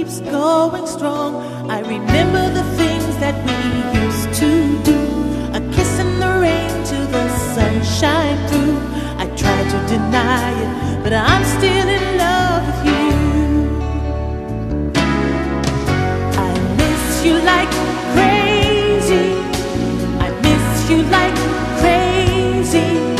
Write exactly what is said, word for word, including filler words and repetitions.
keeps going strong. I remember the things that we used to do, a kiss in the rain till the sunshine through. I try to deny it, but I'm still in love with you. I miss you like crazy, I miss you like crazy.